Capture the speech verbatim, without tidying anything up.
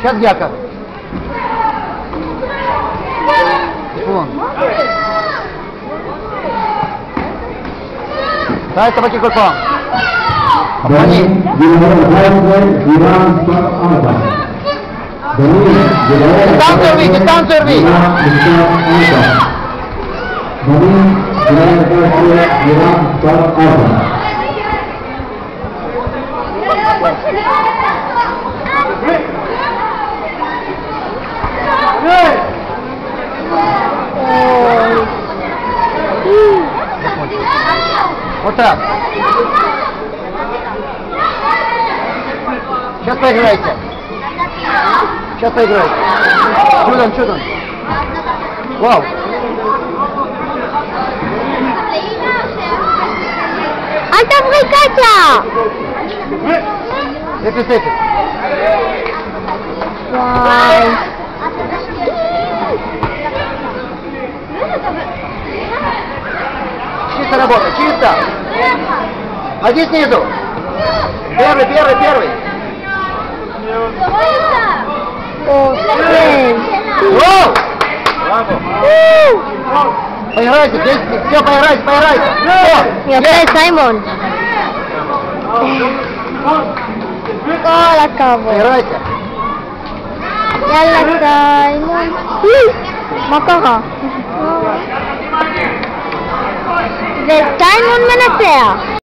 Сейчас Яков. Вон. Дай табаки кулпам. Обмани. Дистанцию рви, дистанцию рви. Вот так. Сейчас поиграйте. Сейчас поиграйте. Чудом, чудом. Вау. אל תבריק קצה! אפס אפס. וואי. Чисто работа, чисто. Один снизу. Первый, первый, первый. Воу! Поиграйте, здесь все, поиграйте, поиграйте. יפה, סיימון. כל הכבוד. Поиграйте. יאללה, סיימון. מה קרה? וסיימון מנצח.